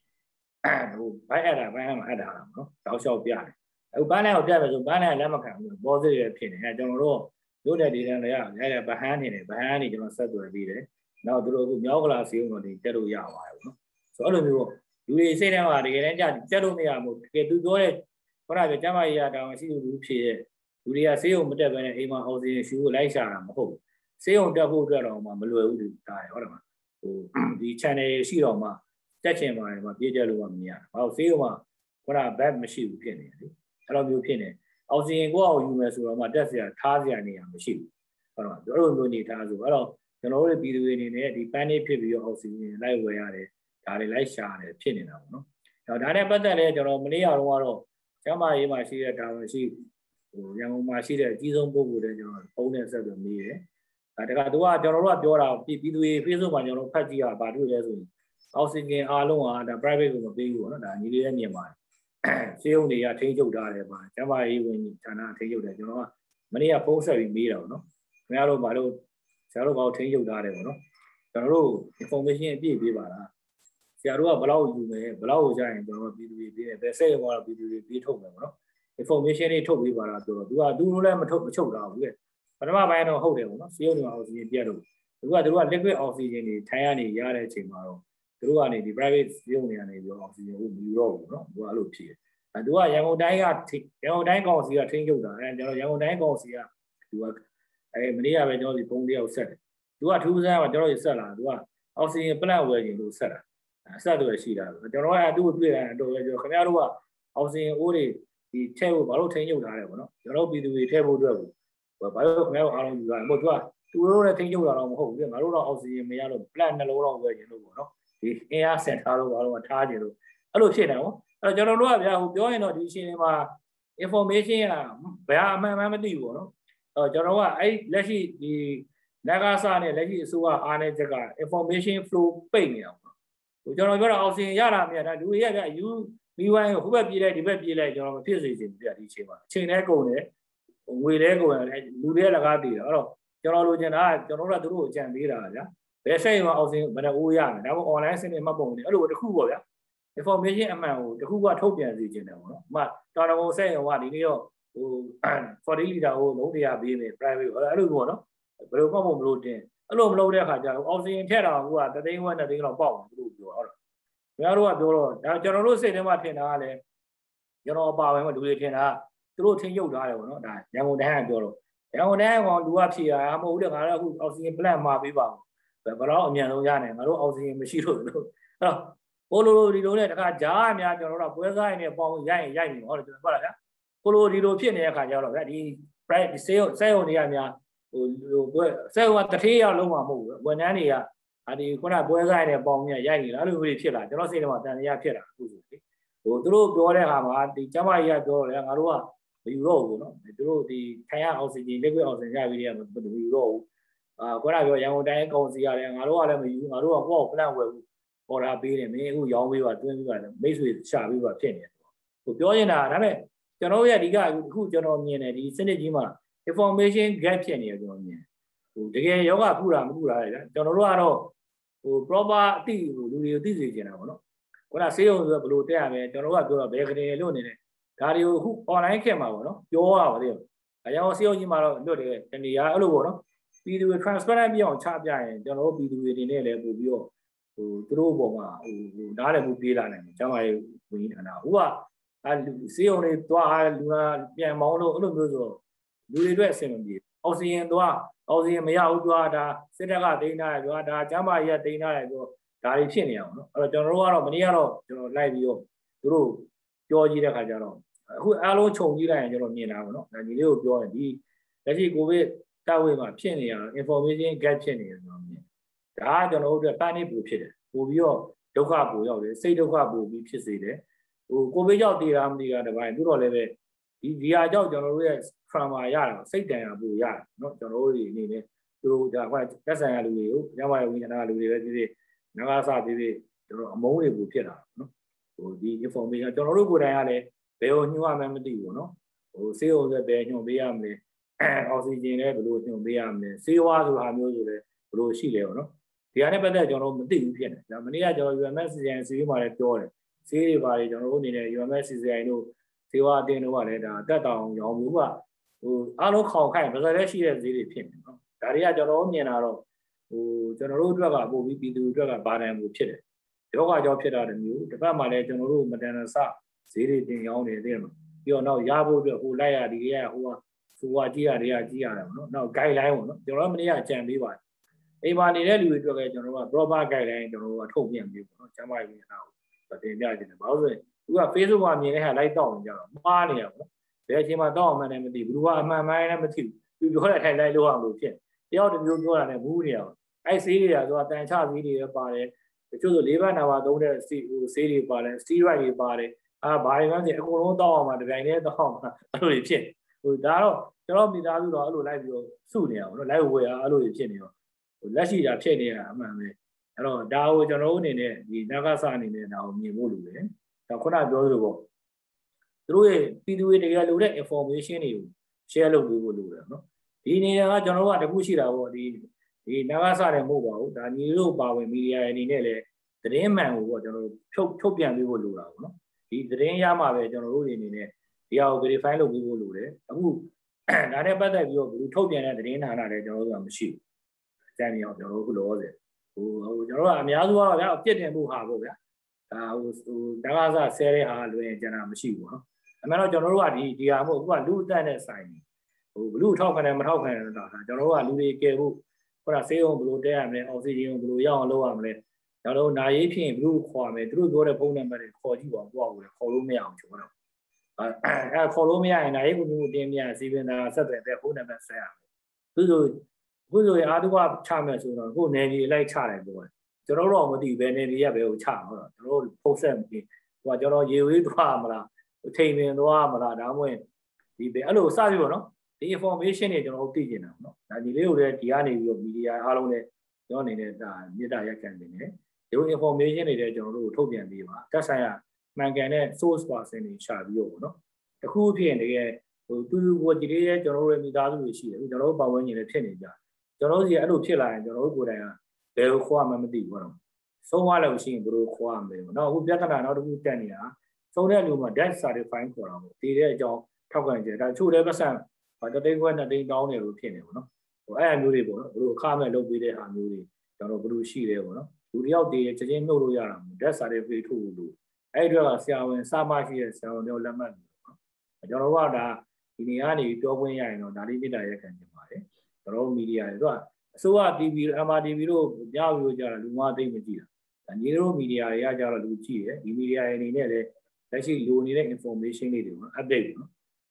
tu banai ada banai mah ada, no, tahu siapa biar, tu banai ada tu banai lama kan, bos dia pilih, jangan lo, dunia di dalam ya, ada bahan ni, bahan ni jangan satu lagi deh. Now dulu tu nyawal sih orang ni terus ya awal, no. Soalnya tu, dulu sih ni awal ni kan terus ni amu, ketu dua le, orang tu cuma ya dah masih dulu sih, dulu ya sih orang tu mana emang housing sih lai sana mahu, sih orang tu tu orang mah melu tu dah orang mah, tu di channel sih orang mah, cacing mah mah dia jalu mah ni, kalau sih orang orang bad masih upian ni, kalau ni upian ni, housing gua orang mah suruh mah dah sih thas ya ni yang masih, orang mah, orang tu ni thas tu, kalauကျွန်တော်တို့ပြည်သူတွေအနေနဲ့ဒီပန်းလေးဖြစ်ပြီးတော့အောက်ဆီဂျင်လိုက်ဝယ်ရတယ်ဒါတွေလိုက်ရှာတယ်ဖြစ်နေတာပေါ့နော်။ဒါနဲ့ပတ်သက်လဲကျွန်တော်မနေ့ကတော့ကတော့ကျမ်းမာရေးမှာရှိတဲ့တာဝန်ရှိဟိုရန်ကုန်မှာရှိတဲ့အကြီးဆုံးပုဂ္ဂိုလ်တွေကျွန်တော်ဖုန်းနဲ့ဆက်သွယ်မေးတယ်။ဒါတကသူကကျွန်တော်တို့ကပြောတာပြည်သူတွေ Facebook မှာကျွန်တော်တို့ဖတ်ကြည့်ရပါတွေ့လဲဆိုရင်အောက်ဆီဂျင်အားလုံးကဒါ private ကိုမပေးဘူးပေါ့နော်။ဒါညီလေးရဲ့မြင်ပါတယ်။စေုံတွေကထိန်းချုပ်ထားတယ်ပါကျမ်းမာရေးဝင်ဌာနထိန်းချုပ်တယ်ကျွန်တော်ကမနေ့ကဖုန်းဆက်ပြီးမေးတာပေါ့နော်။ခင်ဗျားတို့ဘာလို့ဆရာတို့ဘာလို့ထိန်းချုပ်ထားတယ်ပေါ့နော်ကျွန်တော်တို့ information အပြည့်ပေးပါလားဆရာတို့ကဘယ်လောက်ယူမယ်ဘယ်လောက်ကိုကြာရင်ကျွန်တော်တို့ပြည်သူတွေပေးတယ်ဘယ်စိတ်ရောပြည်သူတွေပေးထုတ်မယ်ပေါ့နော် information တွေထုတ်ပေးပါလားဆိုတော့သူကသူတို့လည်းမထုတ်မချုပ်တာဘူးလေပထမပိုင်းတော့ဟုတ်တယ်ပေါ့နော်စီယုံတွေအောက်ဆီဂျင်ပြတ်လို့သူကသူတို့က liquid oxygen တွေထိုင်ရနေရတဲ့အချိန်မှာတော့သူတို့ကနေဒီ private စီယုံတွေကနေပြီးတော့ oxygen ကိုမယူတော့ဘူးနော်သူကအဲ့လိုဖြစ်တယ်အဲသူကရန်ကုန်တိုင်းကရန်ကုန်တိုင်းကောင်စီကထိန်းချုပ်တာအဲကျွန်တော်ရန်ကုန်တိုင်းကောင်စီကသူကအဲမနေ့ကပဲကျွန်တော်ဒီပုံတယောက်ဆက်တယ်သူကထူးဆန်းမှာကျွန်တော်ဆက်လာသူကအောက်ဆီဂျင်ပလန့်ဝယ်ခြင်းလို့ဆက်တာဆက်တယ်ရှိတာကျွန်တော်ကသူ့ကိုတွေ့တယ်တော့ကျွန်တော်ခင်ဗျားတို့ကအောက်ဆီဂျင်အိုးတွေဒီထဲဖို့ဘာလို့ထိန်းချုပ်ထားတယ်ပေါ့နော်ကျွန်တော်ပြည်သူတွေထဲဖို့အတွက်ကိုဘာလို့ခင်ဗျားတို့အားလုံးယူတာမို့သူကသူတို့လည်းထိန်းချုပ်တာတော့မဟုတ်ဘူးငါတို့တော့အောက်ဆီဂျင်မရတော့ပလန့်နှလုံးတော့ဝယ်ခြင်းလို့ပေါ့နော်ဒီအင်အားစင်ထားလို့ဘာလို့မထားခြင်းလို့အဲ့လိုဖြစ်နေပေါ့အဲ့တော့ကျွန်တော်တို့ကဗျာဟိုပြောရင်တော့ဒီအချိန်မှာ information ကဘယ်အမှန်မှမသိဘူးပေါ့နော်အဲ့တော့ကျွန်တော်ကအဲ့လက်ရှိဒီနဂါစာနဲ့လက်ရှိအစိုးရအားနဲ့ချက်က information flow ပိတ်နေတာပေါ့ဟိုကျွန်တော်ပြောတာအောက်ဆီဂျင်ရတာမြတ်တာလူတွေရဗျာယူမီဝိုင်းကိုဟိုဘက်ပြေးလိုက်ဒီဘက်ပြေးလိုက်ကျွန်တော်မဖြစ်စေချင်ဘူးဗျာဒီအချိန်မှာအချိန်နဲ့ကုန်တယ်ငွေလဲကုန်တယ်လူတွေလကားတည်တယ်အဲ့တော့ကျွန်တော်လိုချင်တာကျွန်တော်တို့ကသူတို့ကိုအကြံပေးတာဗျာဘယ်ဆိုင်မှာအောက်ဆီဂျင်ဘယ်နှအိုးရမယ်ဒါမှမဟုတ် online စနစ်မှတ်ပုံနေအဲ့လိုတခုပေါ့ဗျာ information အမှန်ကိုတခုကထုတ်ပြန်စေချင်တယ်ပေါ့နော်အမှတော်တော်ကိုဆိုင်ရောကဒီနေ့တော့ဟိုfortyလီတာကိုလုံးတရားပေးမယ် private အဲ့လိုပေါ့နော်ဘယ်လိုမှမမလို့တင်အဲ့လိုမလုပ်တဲ့အခါကျတော့အောက်ဆီဂျင်ထည့်တာကတသိန်းဝက်နဲ့သိန်းလောက်ပေါက်တယ်သူတို့ပြောဟုတ်လားခင်ဗျားတို့ကပြောတော့ဒါကျွန်တော်တို့စိတ်ထဲမှာထင်တာကလည်းကျွန်တော်အပါဝင်ကလူတွေထင်တာသူတို့ထင်ရုပ်ထားတယ်ပေါ့နော်ဒါရန်ကုန်တိုင်းကပြောတော့ရန်ကုန်တိုင်းကောင်လူကဖြေရတာမဟုတ်ဘူးတဲ့ငါတို့အခုအောက်ဆီဂျင် plan မှာပေးပါဦးဘယ်တော့အမြန်ဆုံးရနိုင်ငါတို့အောက်ဆီဂျင်မရှိလို့လို့အဲ့တော့ဘိုးလိုလိုဒီလိုနဲ့တခါကြားအများကျွန်တော်တို့ကပွဲစားရင်းနဲ့ပေါင်းရိုက်ရင်ရိုက်နေဟုတ်တယ်ကျွန်တော်ပြောတာဗျာ follow ဒီလိုဖြစ်နေတဲ့ခါကျတော့ဗျာဒီ price ဒီ sale စက်ရုံတွေကများဟိုဟိုစက်ရုံကတစ်ထေးရောက်လုံးမှာမဟုတ်ဘူးဝန်ထမ်းတွေကအဲဒီခုနပွဲဆိုင်တဲ့ပေါင်းမြရိုက်နေတာအဲ့လိုမျိုးဖြစ်လာကျွန်တော်စိတ်ထဲမှာတန်တရားဖြစ်လာအခုဆိုလေဟိုသူတို့ပြောတဲ့ဟာမှာဒီကျမကြီးကပြောတယ်ငါတို့ကမယူတော့ဘူးနော်သူတို့ဒီထိုင်ရအောက်ဆီဂျင် liquid oxygen ရပြီးတော့မယူတော့ဘူးအာခုနပြောရန်ကုန်တိုင်းကောင်စီရတယ်ငါတို့ကလည်းမယူငါတို့ကကိုယ့်ကို plan ဝယ်ဘူးပေါ်တာပေးတယ်မင်းအခုရောင်းပေးပါတွင်းပေးပါမိတ်ဆွေရှာပေးပါဖြစ်နေတယ်ဟိုပြောနေတာဒါပေမဲ့ကျွန်တော်ရဲ့အဓိကအခုကျွန်တော်မြင်တယ်ဒီစနစ်ကြီးမှာ information gap ဖြစ်နေတယ်ကျွန်တော်မြင်ဟိုတကယ်ယောဂကုတာမကုတာလေကျွန်တော်တို့ကတော့ဟို proper အသိဟိုလူတွေကိုသိစေချင်တာပေါ့နော်ခုနဆေးရုံဆိုတော့ဘယ်လိုတက်ရမလဲကျွန်တော်ကပြောတော့ဘယ်ကနေလို့နေလဲဒါတွေကိုအခု online ခေတ်မှာပေါ့နော်ပြောရပါသေးတယ်အကြောင်းဆေးရုံကြီးမှာတော့လွတ်တယ်တနေရာအဲ့လိုပေါ့နော်ပြည်သူတွေ transparent ပြအောင်ချပြရင်ကျွန်တော်တို့ပြည်သူတွေနေနဲ့လည်းပို့ပြီးတော့ဟိုသူတို့ဘောမှာဟိုဟိုနားလည်းပို့ပြေးလာနိုင်တယ်ကျမရဲ့ဝင်ကြီးဌာနဟိုကအဲဆေးရုံတွေသွားလူနာပြန်မောင်းလို့အဲ့လိုမျိုးဆိုလူတွေအတွက်အဆင်မပြေအောက်ဆီဂျင်သွားအောက်ဆီဂျင်မရဘူးပြောတာစစ်တပ်ကဒိန်းထားတယ်ပြောတာကျမရဲ့ဒိန်းထားတယ်ပြောဒါတွေဖြစ်နေအောင်နော်အဲ့တော့ကျွန်တော်တို့ကတော့မနေ့ကတော့ကျွန်တော်လိုက်ပြီးတော့သူတို့ပြောကြည့်တဲ့ခါကျတော့အခုအားလုံးခြုံကြည့်လိုက်ရင်ကျွန်တော်မြင်တာပေါ့နော်ဒါညီလေးကိုပြောရင်ဒီလက်ရှိကိုဗစ်တာဝေးမှာဖြစ်နေရ information gap ဖြစ်နေတယ်ကျွန်တော်မြင်ဒါကကျွန်တော်တို့အတွက် panic ပူဖြစ်တယ်ပို့ပြီးတော့ဒုက္ခပူရောက်တယ်စိတ်ဒုက္ခပူပြီးဖြစ်စေတယ်ဟိုကိုဗစ်ကြောင့်တည်တာမတည်တာတပိုင်းသူတော့လည်းပဲဒီဒီဟာကြောင့်ကျွန်တော်တို့ရဲ့ trauma ရတာစိတ်တန်ရာပူရတယ်နော်ကျွန်တော်တို့ဒီအနေနဲ့သူတို့ဒါကတက်ဆိုင်ရလူတွေကိုညမရဝိညာဏလူတွေပဲဖြစ်ဖြစ်ငါးကားစဖြစ်ဖြစ်ကျွန်တော်အမုန်းတွေပူဖြစ်တာနော်ဟိုဒီ information ကျွန်တော်တို့ကိုယ်တိုင်ကလည်းဘယ်ကိုညှို့ရမှန်းမသိဘူးနော်ဟိုဆေးရုံဆက်ဘယ်ညှို့ပေးရမလဲအောက်ဆီဂျင်လည်းဘယ်လိုညှို့ပေးရမလဲဆေးဝါးဆိုတာမျိုးဆိုလည်းဘယ်လိုရှိလဲပေါ့နော်ဒီဟာနဲ့ပတ်သက်ကျွန်တော်မသိဘူးဖြစ်နေဒါမနေ့ကကျွန်တော် U M S C I စီးမှာလည်းပြောတယ်ဆေးတွေပါလေကျွန်တော်တို့အနေနဲ့ U M S C I တို့ဆေးဝါးအတင်းတို့ကလည်းဒါတက်တောင်ရောင်းမှုကဟိုအားလုံးခေါင်ခိုင်ပါစတဲ့ရှိတဲ့ဈေးတွေဖြစ်နေနော်ဒါတွေကကျွန်တော်မြင်တာတော့ဟိုကျွန်တော်တို့အတွက်ကပို့ပြီးပြည်သူအတွက်ကဘာတန်မှုဖြစ်တယ်ယောဂကြောင့်ဖြစ်တာတမျိုးတစ်ပတ်မှလည်းကျွန်တော်တို့မတန်တဆဈေးတွေတင်ရောင်းနေတယ်မှာပြီးတော့နောက်ရဖို့အတွက်ဟိုလိုက်ရဒီရဟိုကဟိုကကြည့်ရတွေကကြည့်ရတယ်ပေါ့နော်နောက် guideline ပေါ့နော်ကျွန်တော်တို့မနေ့ကအကြံပေးပါတယ်အိမ်မှာနေတဲ့လူတွေအတွက်ကကျွန်တော်တို့က proper guideline ကျွန်တော်တို့ကထုတ်ပြန်ပေးပေါ့နော်ကျန်းမာရေးဝန်ထမ်းကိုတင်ပြခြင်းတယ်ဘာလို့လဲသူက Facebook မှာမြင်တဲ့ဟာလိုက်တော့ကြတော့မှားနေရပေါ့နော်ဘယ်အချိန်မှာတော့မှန်းလည်းမသိဘူးဘယ်ကအမှန်မှန်းလည်းမသိဘူးသူပြောတဲ့အထိုင်လိုက်လို့အောင်လို့ဖြစ်တယောက်တစ်မျိုးပြောတာနဲ့မူးနေရအောင်အဲ့ဆေးတွေကဆိုတာတန်ချဆေးတွေလည်းပါတယ်တချို့ဆိုလေးဘက်နာပါသုံးတဲ့ဆေးဟိုဆေးတွေပါတယ် steroid တွေပါတယ်အာဘာတွေမှမသိအကုန်လုံးတောက်အောင်မှာဒီတိုင်းနဲ့တောက်အောင်မှာအဲ့လိုတွေဖြစ်ဟိုဒါတော့ကျွန်တော်မိသားစုတော့အဲ့လိုလိုက်ပြီးတော့စုနေအောင်နော်လိုက်ဝယ်ရအဲ့လိုတွေဖြစ်နေတော့ဟိုလက်ရှိတာဖြစ်နေတာအမှန်ပဲအဲ့တော့ဒါကိုကျွန်တော်တို့အနေနဲ့ဒီနဂါဆာအနေနဲ့ဒါကိုမြင်ဖို့လိုတယ်ဒါခုနပြောသလိုပေါ့သူတို့ရဲ့ပြည်သူတွေတကယ်လိုတဲ့ information တွေကို share လုပ်ပေးဖို့လိုတယ်နော်ဒီနေရာကကျွန်တော်တို့ကတခုရှိတာပေါ့ဒီဒီနဂါဆာတယ်မဟုတ်ပါဘူးဒါညီတို့ပါဝင်မီဒီယာအနေနဲ့လည်းသတင်းမှန်ကိုပေါ့ကျွန်တော်တို့ဖြုတ်ထုတ်ပြန်ပေးဖို့လိုတာပေါ့နော်ဒီသတင်းရမှာပဲကျွန်တော်တို့အနေနဲ့ဒီဟာကို verify လုပ်ပေးဖို့လိုတယ်အခုဒါနဲ့ပတ်သက်ပြီးတော့ဘယ်လိုထုတ်ပြန်တဲ့သတင်းဌာနတွေကျွန်တော်တို့ကမရှိဘူးအကြမ်းမြင်အောင်ကျွန်တော်တို့ခုလောဆယ်ဟိုဟိုကျွန်တော်တို့ကအများစုကတော့ဗျာအပြစ်တင်မှုဟာပေါ့ဗျာဒါဟိုဟိုတကားစားဆဲတဲ့ဟာလွင်ကျန်တာမရှိဘူးနော်အမှန်တော့ကျွန်တော်တို့ကဒီဒီဟာမို့အခုကလူအသက်နဲ့ဆိုင်ဟိုဘလူထောက်ခံတယ်မထောက်ခံတယ်တော့ဒါကျွန်တော်တို့ကလူတွေကယ်ဖို့ဟိုကဆေးရုံဘလို့တဲရမလဲအောက်ဆီဂျင်ကိုဘလို့ရအောင်လုပ်ရမလဲကျွန်တော်တို့နာရေးဖြစ်ရင်ဘလို့ခေါ်မယ်သူတို့ပြောတဲ့ဖုန်းနံပါတ်တွေခေါ်ကြည့်ပါကိုယ့်အကူလည်းခေါ်လို့မရအောင်ကျွန်တော်အဲအဲခေါ်လို့မရရင်နာရေးကိုမျိုးတင်းမြစီပင်တာဆက်သွယ်တဲ့ဖုန်းနံပါတ်ဆက်ရမယ်သူတို့ခုဆိုရင်အာတုကချမယ်ဆိုတော့ကိုယ်နယ်ကြီးလိုက်ချတယ်ပြောတယ်ကျွန်တော်တို့မသိဘယ်နယ်ကြီးကဘယ်ကိုချမှာတော့ကျွန်တော်တို့ဖုန်းဆက်မပြီးဟိုကကျွန်တော်ရေဝေးသွားမလားထိန်ပင်သွားမလားဒါမှမဟုတ်ဒီပဲအဲ့လိုစပြီပေါ့နော်ဒီ information တွေကျွန်တော်တို့သိကျင်တာပေါ့နော်ဒါဒီလေးကိုလည်းဒီကနေပြီးတော့မီဒီယာအားလုံးနဲ့ကျွန်တော်အနေနဲ့ဒါမြေတားရက်ခံနေတယ်ဒီ information တွေလည်းကျွန်တော်တို့ထုတ်ပြန်ပေးပါတက်ဆိုင်ရာမှန်ကန်တဲ့ source person တွေရှာပြီးတော့ပေါ့နော်တခုဖြစ်ရင်တကယ်ဟိုသူသူကိုကြည့်ရဲကျွန်တော်တို့ရဲ့မိသားစုတွေရှိတယ်ကျွန်တော်တို့ပတ်ဝန်းကျင်တွေဖြစ်နေကြကျွန်တော်တို့စီအဲ့လိုဖြစ်လာရင်ကျွန်တော်တို့ကိုယ်တိုင်ကဘယ်ကိုခေါ်မှမသိဘူးပေါ့နော်ဆုံးသွားလို့ရှိရင်ဘယ်လိုခေါ်ရမလဲပေါ့နော်အခုပြဿနာနောက်တစ်ခုတက်နေတာဆုံးတဲ့လူမှာ death certificate ခေါ်တာပေါ့ဒီတဲ့အကြောင်းထောက်ခံကြဒါချို့တဲ့ပတ်စံတသိန်းခွဲနှစ်သိန်းတောင်းတယ်လို့ဖြစ်နေပေါ့နော်ဟိုအဲ့အမျိုးတွေပေါ့နော်ဘယ်လိုအခမဲ့လုပ်ပေးတဲ့ဟာမျိုးတွေကျွန်တော်ဘယ်လိုရှိလဲပေါ့နော်လူတယောက်တည်းချက်ချင်းနှုတ်လို့ရတာမဟုတ် death certificate ထုတ်လို့အဲ့ဒီတော့ဆရာဝန်စမရှိတဲ့ဆရာဝန်တို့လက်မှတ်လို့နော်ကျွန်တော်တို့ကဒါဒီနေရာနေပြောခွင့်ရရင်တော့ဒါလေးမြစ်တာရက်ခံနေပါတယ်ကျွန်တော်တို့မီဒီယာတွေတော့အစိုးရ တီဗီ အမ် အာร์ တီဗီ တို့ညဝီတို့ကြတာလူမသိမကြည့်တာညီတို့မီဒီယာတွေကကြတော့လူကြည့်တယ်ဒီမီဒီယာတွေအနေနဲ့လည်းလက်ရှိလိုနေတဲ့ information တွေတွေကို update နော်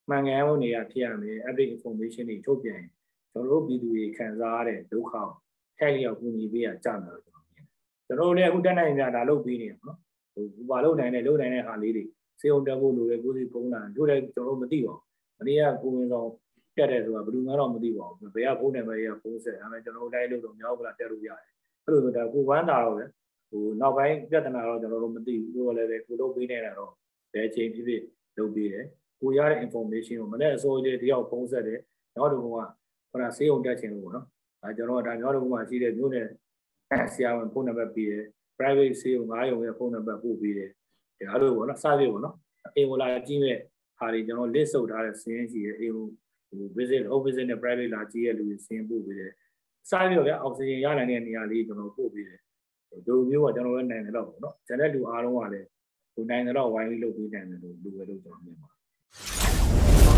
မှန်ကန်မှုနေရဖြစ်ရမယ် update information တွေထုတ်ပြန်ကျွန်တော်တို့ပြည်သူတွေခံစားရတဲ့ဒုက္ခကိုထိုက်လျောက်ကူညီပေးရကြမှာလို့ကျွန်တော်မြင်တယ်ကျွန်တော်တို့လည်းအခုတက်နိုင်ကြတာလုပ်ပြီးနေတယ်နော်ဟိုဘာလုပ်နိုင်လဲလုပ်နိုင်တဲ့ဟာလေးတွေစေုံတက်ဖို့လိုတယ်ကိုယ်စီပုံလာတို့လည်းကျွန်တော်တို့မသိပါဘူးမနေ့ကကိုဝင်ဆောင်ပြတ်တယ်ဆိုတာဘယ်သူမှတော့မသိပါဘူးဘယ်ကဖုန်းနံပါတ်ကြီးကဖုန်းဆက်ဒါပေမဲ့ကျွန်တော်တို့တိုင်းလို့တော့မြောက်ပလာတက်လို့ရတယ်အဲ့လိုဆိုတာကိုဝမ်းတာတော့ပဲဟိုနောက်ပိုင်းပြဿနာတော့ကျွန်တော်တို့မသိဘူးတို့လည်းပဲကိုလုပ်ပေးနေတာတော့ဘယ်ချိန်ဖြစ်ဖြစ်လုပ်ပေးတယ်ကိုရတဲ့ information ကိုမနေ့အစိုးရတယောက်ဖုန်းဆက်တယ်နောက်တစ်ခုကဟိုစေုံတက်ခြင်းလို့ပေါ့နော်အဲကျွန်တော်ဒါနောက်တစ်ခုမှရှိတဲ့မြို့နယ်ဆရာဝန်ဖုန်းနံပါတ်ပေးတယ် private စေုံငါးရုံရဲ့ဖုန်းနံပါတ်ပို့ပေးတယ်ဒါအဲ့လိုပေါ့နော်စသည်ပေါ့နော်အိမ်ဝလာကြီးမဲ့ဟာတွေကျွန်တော် list စုပ်ထားတဲ့စင်းရှိရဲ့အိမ်ဟို visit home visit နဲ့ private လာကြီးရဲ့လူတွေစင်းပို့ပေးတယ်စသည်ပေါ့ဗျအောက်ဆီဂျင်ရနိုင်တဲ့နေရာလေးကျွန်တော်ပို့ပေးတယ်ဒီလိုမျိုးကကျွန်တော်လည်းနိုင်တယ်တော့ပေါ့နော်ကျန်တဲ့လူအားလုံးကလည်းဟိုနိုင်တယ်တော့ဝိုင်းပြီးလုပ်ပေးနိုင်တယ်လို့လူပဲလို့ကျွန်တော်မြင်ပါတယ်